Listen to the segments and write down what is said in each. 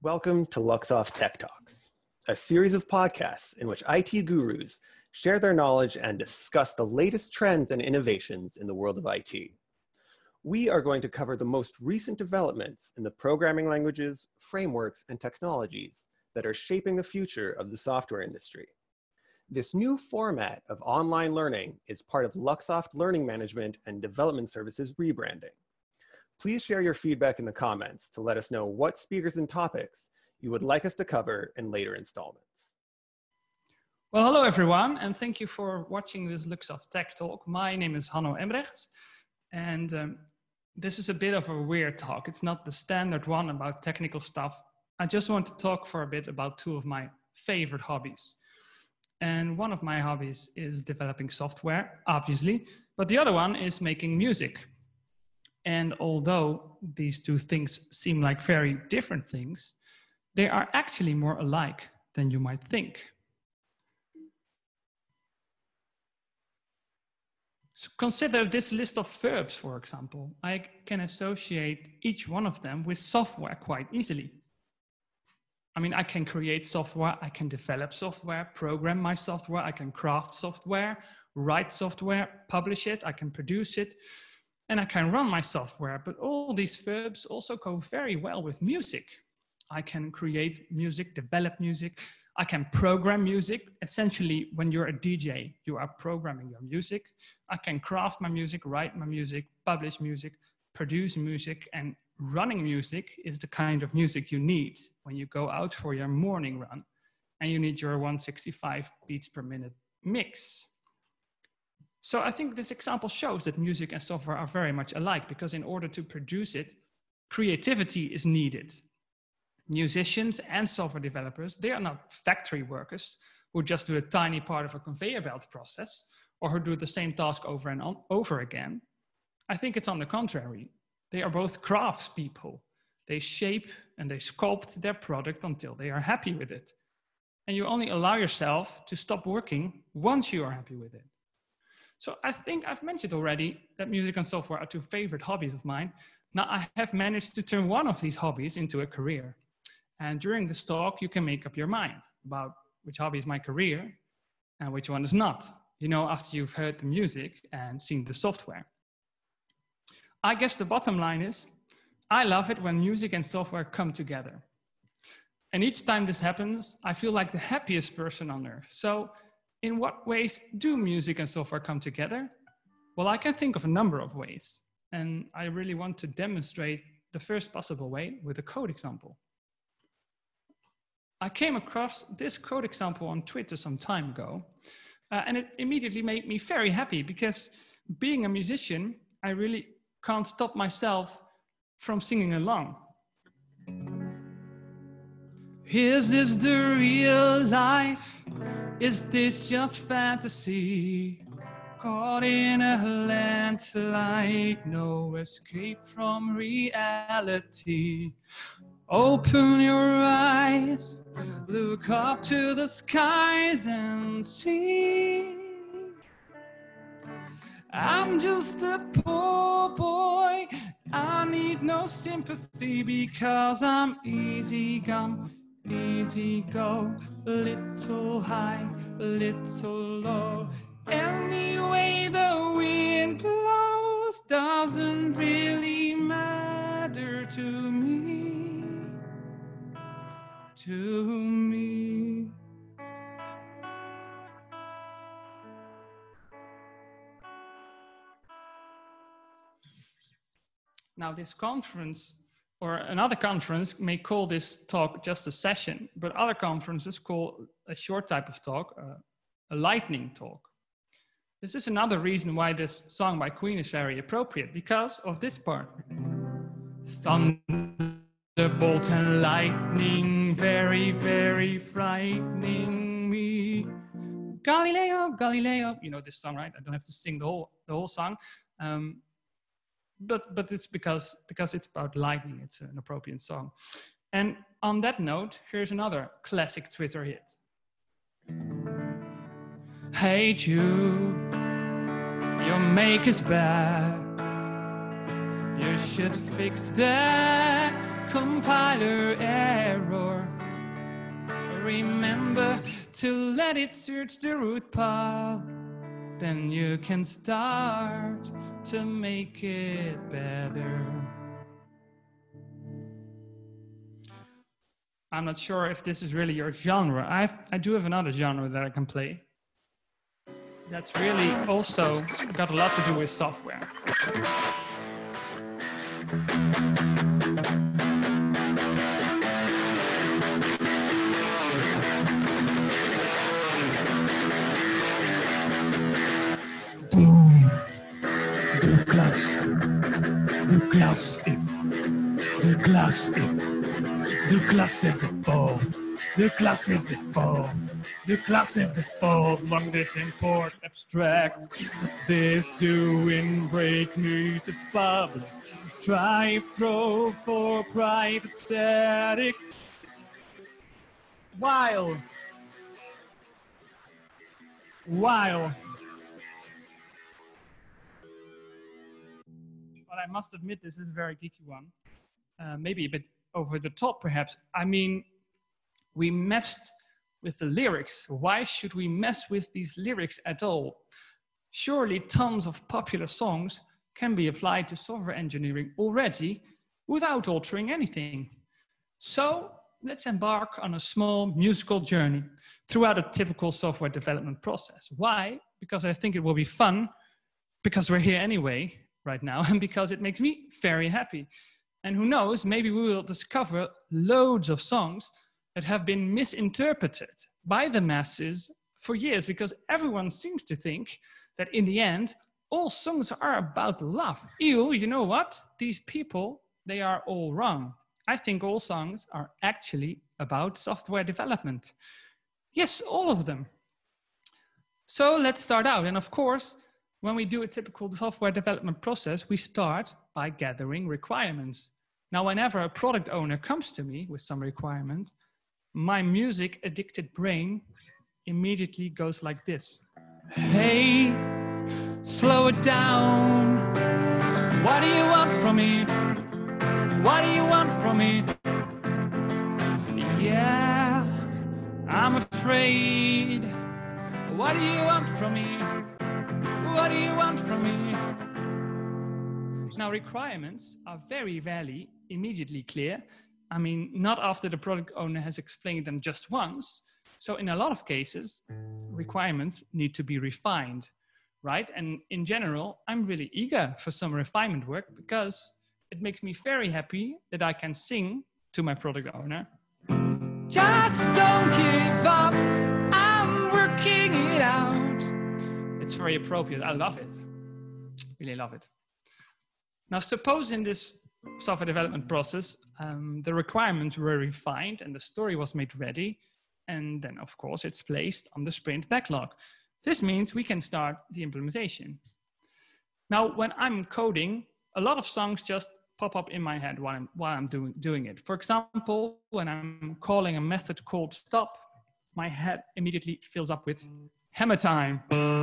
Welcome to Luxoft Tech Talks, a series of podcasts in which IT gurus share their knowledge and discuss the latest trends and innovations in the world of IT. We are going to cover the most recent developments in the programming languages, frameworks, and technologies that are shaping the future of the software industry. This new format of online learning is part of Luxoft Learning Management and Development Services rebranding. Please share your feedback in the comments to let us know what speakers and topics you would like us to cover in later installments. Well, hello everyone, and thank you for watching this Luxoft Tech Talk. My name is Hanno Embregts, and this is a bit of a weird talk. It's not the standard one about technical stuff. I just want to talk for a bit about two of my favorite hobbies. And one of my hobbies is developing software, obviously, but the other one is making music. And although these two things seem like very different things, they are actually more alike than you might think. So consider this list of verbs, for example. I can associate each one of them with software quite easily. I mean, I can create software, I can develop software, program my software, I can craft software, write software, publish it, I can produce it, and I can run my software. But all these verbs also go very well with music. I can create music, develop music, I can program music. Essentially, when you're a DJ, you are programming your music. I can craft my music, write my music, publish music, produce music, and running music is the kind of music you need when you go out for your morning run and you need your 165 beats per minute mix. So I think this example shows that music and software are very much alike, because in order to produce it, creativity is needed. Musicians and software developers, they are not factory workers who just do a tiny part of a conveyor belt process or who do the same task over and over again. I think it's on the contrary. They are both craftspeople. They shape and they sculpt their product until they are happy with it. And you only allow yourself to stop working once you are happy with it. So I think I've mentioned already that music and software are two favorite hobbies of mine. Now I have managed to turn one of these hobbies into a career. And during this talk, you can make up your mind about which hobby is my career and which one is not. You know, after you've heard the music and seen the software. I guess the bottom line is, I love it when music and software come together. And each time this happens, I feel like the happiest person on earth. So in what ways do music and software come together? Well, I can think of a number of ways. And I really want to demonstrate the first possible way with a code example. I came across this code example on Twitter some time ago, and it immediately made me very happy, because being a musician, I really can't stop myself from singing along. Is this the real life? Is this just fantasy? Caught in a landslide, no escape from reality. Open your eyes, look up to the skies and see. I'm just a poor boy, I need no sympathy, because I'm easy come, easy go, little high, little low. Any way the wind blows doesn't really matter to me. Now this conference, or another conference, may call this talk just a session, but other conferences call a short type of talk a lightning talk. This is another reason why this song by Queen is very appropriate, because of this part. Thunderbolt and lightning, very, very frightening me. Galileo, Galileo. You know this song, right? I don't have to sing the whole song. But it's because it's about lightning. It's an appropriate song. And on that note, here's another classic Twitter hit. Hey Jude, your make is bad. You should fix that. compiler error. Remember to let it search the root pile. Then you can start to make it better. I'm not sure if this is really your genre. I do have another genre that I can play. That's really also got a lot to do with software. De classe if, de classe if, de classe if default, de classe if default, de classe if default, long this import abstract, this do in break native public, drive throw for private static, while. But I must admit, this is a very geeky one. Maybe a bit over the top, perhaps. I mean, we messed with the lyrics. Why should we mess with these lyrics at all? Surely tons of popular songs can be applied to software engineering already without altering anything. So let's embark on a small musical journey throughout a typical software development process. Why? Because I think it will be fun, because we're here anyway right now, and because it makes me very happy. And who knows, maybe we will discover loads of songs that have been misinterpreted by the masses for years, because everyone seems to think that in the end, all songs are about love. Ew, you know what? These people, they are all wrong. I think all songs are actually about software development. Yes, all of them. So let's start out. And of course, when we do a typical software development process, we start by gathering requirements. Now, whenever a product owner comes to me with some requirement, my music-addicted brain immediately goes like this. Hey, slow it down. What do you want from me? What do you want from me? Yeah, I'm afraid. What do you want from me? What do you want from me? Now, requirements are very rarely immediately clear. I mean, not after the product owner has explained them just once. So in a lot of cases, requirements need to be refined, right? And in general, I'm really eager for some refinement work because it makes me very happy that I can sing to my product owner. Just don't give up, I'm working it out. It's very appropriate, I love it, really love it. Now, suppose in this software development process, the requirements were refined and the story was made ready. And then, of course, it's placed on the sprint backlog. This means we can start the implementation. Now, when I'm coding, a lot of songs just pop up in my head while I'm doing it. For example, when I'm calling a method called stop, my head immediately fills up with hammer time.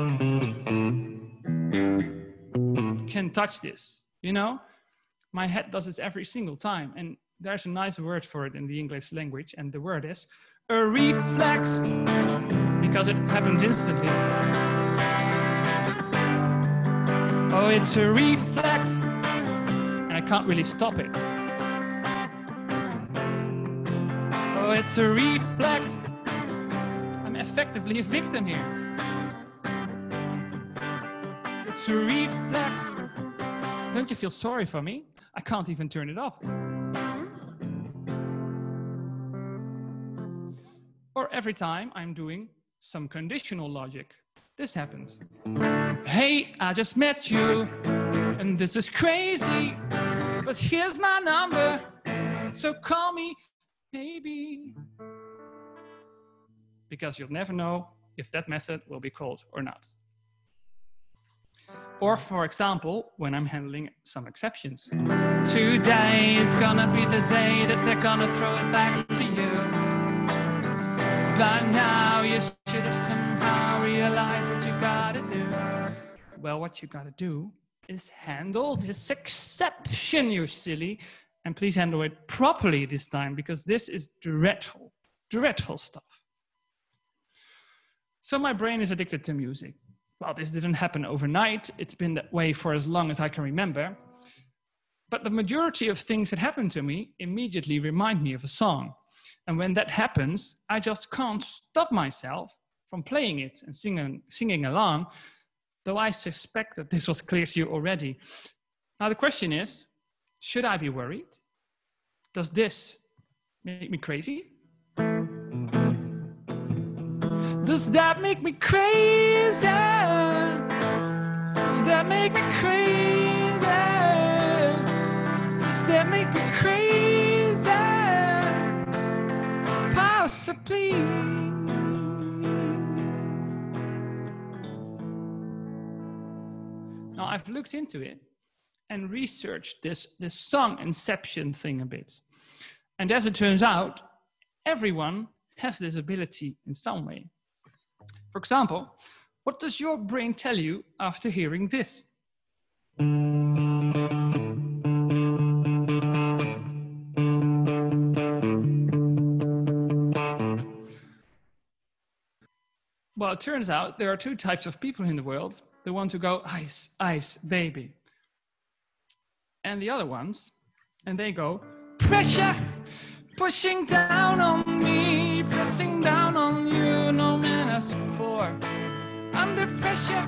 Can't touch this, you know? My head does this every single time. And there's a nice word for it in the English language. And the word is a reflex, because it happens instantly. Oh, it's a reflex, and I can't really stop it. Oh, it's a reflex. I'm effectively a victim here. It's a reflex. Don't you feel sorry for me? I can't even turn it off. Or every time I'm doing some conditional logic. This happens. Hey, I just met you, and this is crazy, but here's my number, so call me maybe. Because you'll never know if that method will be called or not. Or for example, when I'm handling some exceptions. Today is gonna be the day that they're gonna throw it back to you. But now you should have somehow realized what you gotta do. Well, what you gotta do is handle this exception, you silly. And please handle it properly this time, because this is dreadful, dreadful stuff. So my brain is addicted to music. Well, this didn't happen overnight. It's been that way for as long as I can remember. But the majority of things that happen to me immediately remind me of a song. And when that happens, I just can't stop myself from playing it and singing along, though I suspect that this was clear to you already. Now the question is, should I be worried? Does this make me crazy? Does that make me crazy? Does that make me crazy? Does that make me crazy? Possibly. Now I've looked into it and researched this song inception thing a bit. And as it turns out, everyone has this ability in some way. For example, what does your brain tell you after hearing this? Well, it turns out there are two types of people in the world. The ones who go, ice, ice, baby. And the other ones, and they go, pressure, pushing down on me, pressing down on you, no man asked for. Under pressure.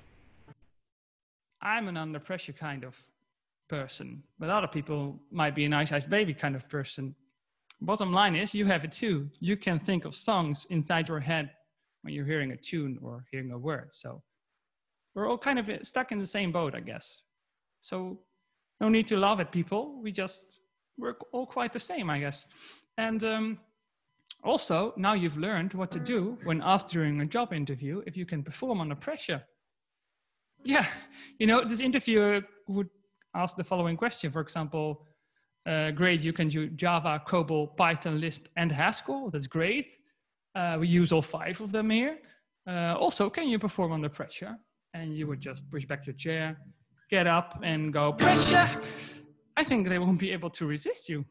I'm an under pressure kind of person, but other people might be an ice, ice, baby kind of person. Bottom line is, you have it too. You can think of songs inside your head when you're hearing a tune or hearing a word. So we're all kind of stuck in the same boat, I guess. So no need to laugh at people. We're all quite the same, I guess. And also, now you've learned what to do when asked during a job interview if you can perform under pressure. Yeah, this interviewer would ask the following question. For example, great, you can do Java, COBOL, Python, Lisp, and Haskell. That's great. We use all 5 of them here. Also, can you perform under pressure? And you would just push back your chair, get up and go, pressure! I think they won't be able to resist you.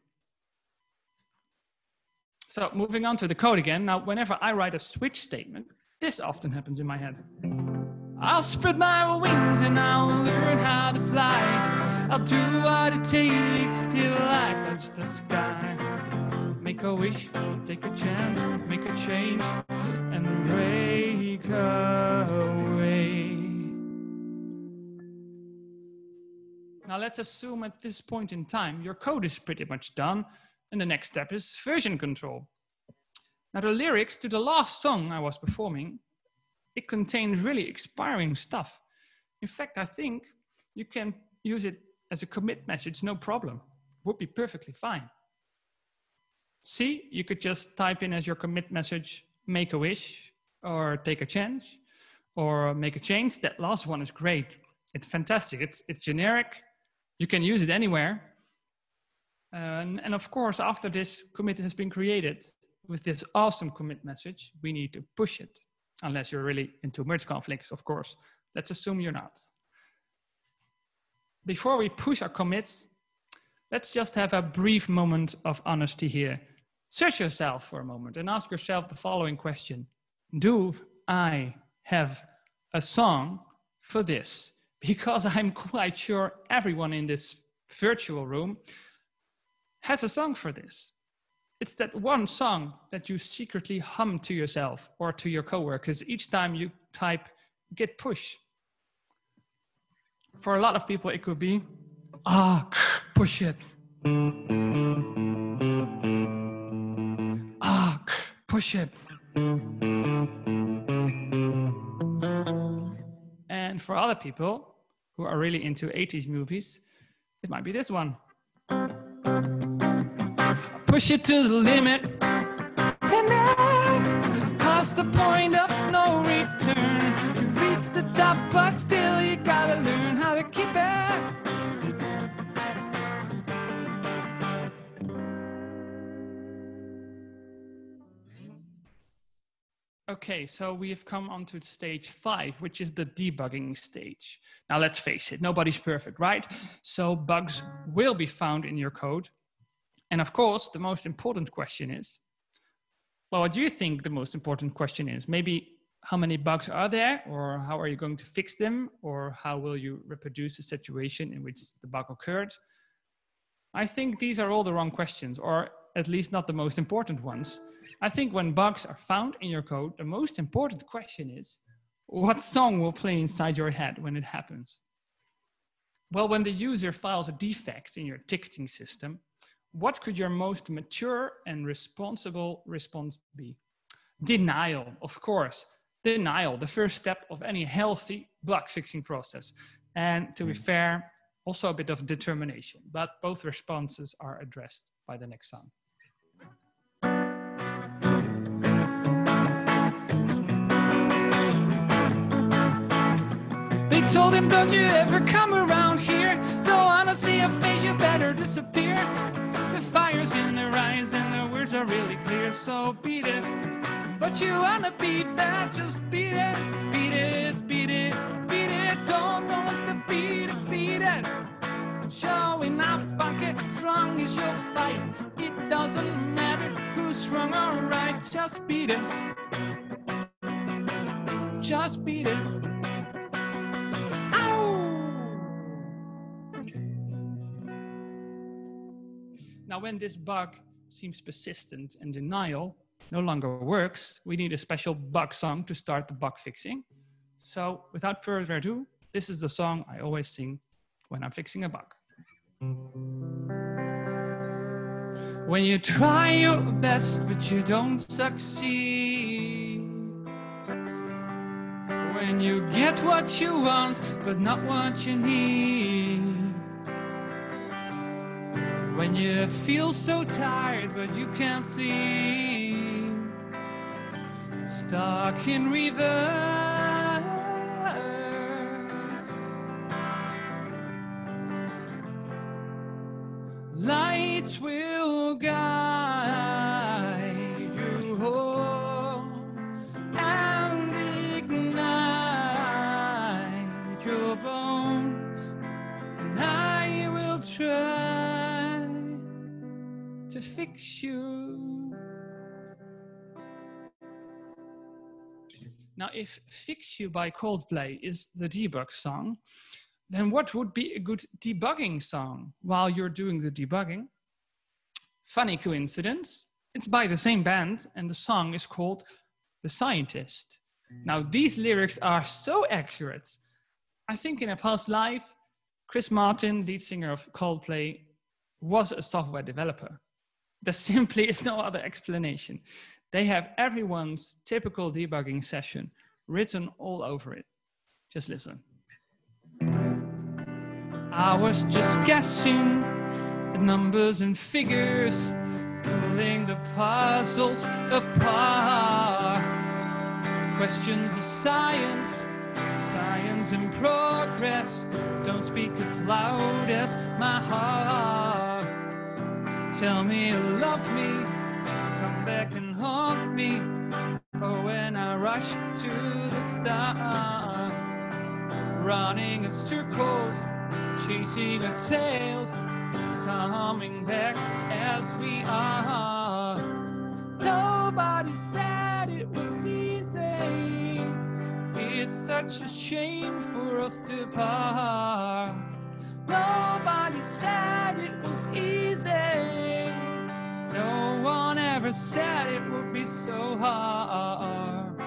So moving on to the code again. Now, whenever I write a switch statement, this often happens in my head. I'll spread my wings and I'll learn how to fly. I'll do what it takes till I touch the sky. Make a wish, take a chance, make a change, and break away. Now let's assume at this point in time, your code is pretty much done, and the next step is version control. Now the lyrics to the last song I was performing, it contains really expiring stuff. In fact, I think you can use it as a commit message, no problem. Would be perfectly fine. See, you could just type in as your commit message, make a wish, or take a chance, or make a change. That last one is great. It's fantastic. It's generic. You can use it anywhere. And of course, after this commit has been created with this awesome commit message, we need to push it. Unless you're really into merge conflicts, of course. Let's assume you're not. Before we push our commits, let's just have a brief moment of honesty here. Search yourself for a moment and ask yourself the following question. Do I have a song for this? Because I'm quite sure everyone in this virtual room has a song for this. It's that one song that you secretly hum to yourself or to your coworkers each time you type git push. For a lot of people, it could be, push it. Push it. And for other people who are really into 80s movies, it might be this one. Push it to the limit, and then past the point of no return. You reach the top, but still you gotta learn how to keep it. Okay, so we have come on to stage 5, which is the debugging stage. Now let's face it, nobody's perfect, right? So bugs will be found in your code. And of course, the most important question is, well, what do you think the most important question is? Maybe how many bugs are there, or how are you going to fix them, or how will you reproduce a situation in which the bug occurred? I think these are all the wrong questions, or at least not the most important ones. I think when bugs are found in your code, the most important question is, what song will play inside your head when it happens? Well, when the user files a defect in your ticketing system, what could your most mature and responsible response be? Denial, of course. Denial, the first step of any healthy bug fixing process. And to be fair, also a bit of determination, but both responses are addressed by the next song. They told him, don't you ever come around here. Don't wanna see your face, you better disappear. The fire's in their eyes and their words are really clear, so beat it. But you wanna beat that, just beat it. Beat it, beat it, beat it. Don't know what's to be defeated. Showing how fucking strong is your fight. It doesn't matter who's strong or right, just beat it. Just beat it. Now, when this bug seems persistent and denial no longer works, we need a special bug song to start the bug fixing. So without further ado, this is the song I always sing when I'm fixing a bug. When you try your best but you don't succeed, when you get what you want but not what you need, when you feel so tired but you can't sleep, stuck in reverse, lights will guide you home and ignite your bones, and I will try to fix you. Now, if Fix You by Coldplay is the debug song, then what would be a good debugging song while you're doing the debugging? Funny coincidence, it's by the same band and the song is called The Scientist. Now, these lyrics are so accurate. I think in a past life, Chris Martin, lead singer of Coldplay, was a software developer. There simply is no other explanation. They have everyone's typical debugging session written all over it. Just listen. I was just guessing at numbers and figures, pulling the puzzles apart. Questions of science, science in progress, don't speak as loud as my heart. Tell me you love me, come back and haunt me. Oh, when I rush to the start, running in circles, chasing our tails, coming back as we are. Nobody said it was easy. It's such a shame for us to part. Nobody said it was easy. No one ever said it would be so hard.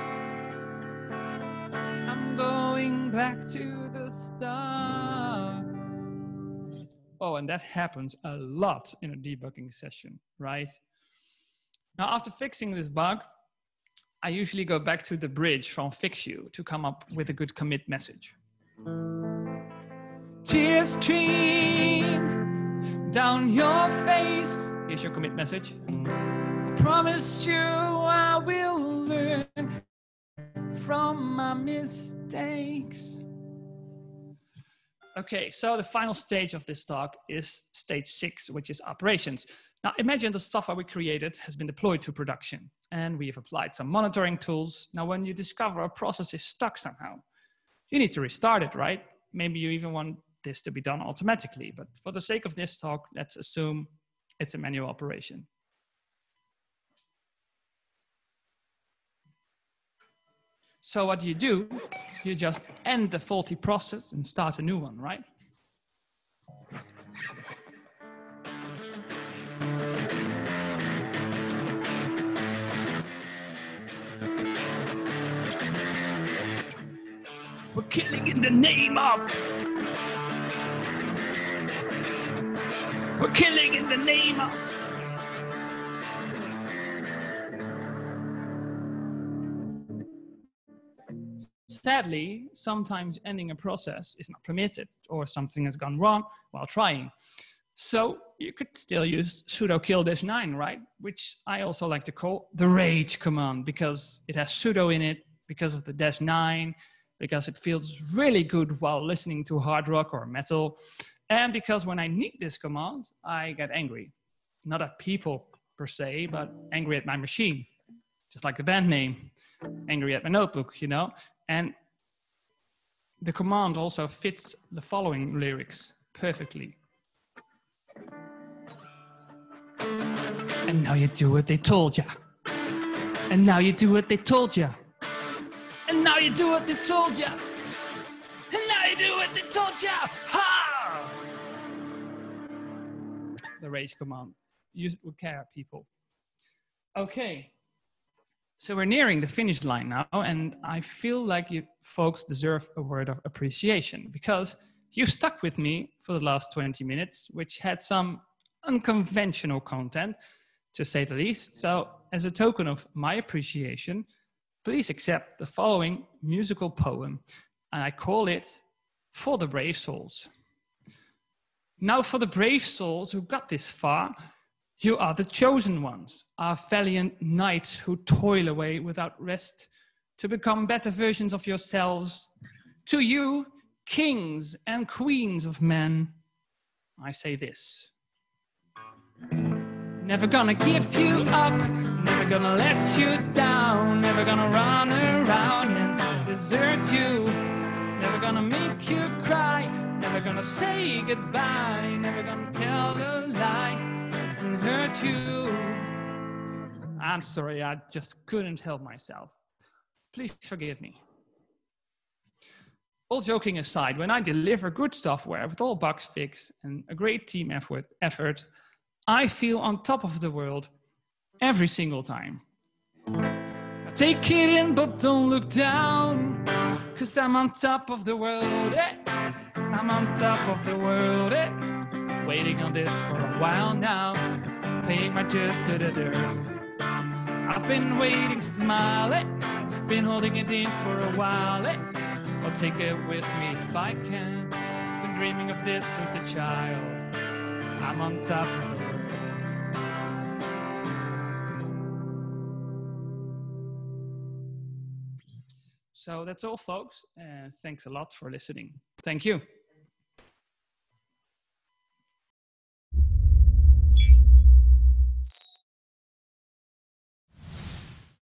I'm going back to the start. Oh, and that happens a lot in a debugging session, right? Now, after fixing this bug, I usually go back to the bridge from Fix You to come up with a good commit message. Tears stream down your face. Here's your commit message. I promise you I will learn from my mistakes. Okay, so the final stage of this talk is stage 6, which is operations. Now imagine the software we created has been deployed to production and we have applied some monitoring tools. Now when you discover a process is stuck somehow, you need to restart it, right? Maybe you even want this to be done automatically, but for the sake of this talk, let's assume it's a manual operation. So what do? You just end the faulty process and start a new one, right? We're killing in the name of. We're killing in the name of. Sadly, sometimes ending a process is not permitted or something has gone wrong while trying. So you could still use sudo kill -9, right? Which I also like to call the rage command because it has sudo in it, because of the -9, because it feels really good while listening to hard rock or metal. And because when I need this command, I get angry. Not at people per se, but angry at my machine. Just like the band name, angry at my notebook, you know? And the command also fits the following lyrics perfectly. And now you do what they told ya. And now you do what they told ya. And now you do what they told ya. And now you do what they told ya. Ha! The rage command. Use it with care, people. Okay. So we're nearing the finish line now, and I feel like you folks deserve a word of appreciation because you've stuck with me for the last 20 minutes, which had some unconventional content, to say the least. So as a token of my appreciation, please accept the following musical poem, and I call it For the Brave Souls. Now for the brave souls who got this far, you are the chosen ones, our valiant knights who toil away without rest to become better versions of yourselves. To you, kings and queens of men, I say this. Never gonna give you up, never gonna let you down, never gonna run around and desert you, never gonna make you cry, never gonna say goodbye, never gonna tell a lie and hurt you. I'm sorry, I just couldn't help myself. Please forgive me. All joking aside, when I deliver good software with all bugs fixed and a great team effort, I feel on top of the world every single time. Now take it in, but don't look down, 'cause I'm on top of the world, eh? I'm on top of the world, eh? Waiting on this for a while now, paying my dues to the dirt. I've been waiting, smile, eh? Been holding it in for a while, eh? I'll take it with me if I can. Been dreaming of this since a child. I'm on top of the world. So that's all, folks, and thanks a lot for listening. Thank you.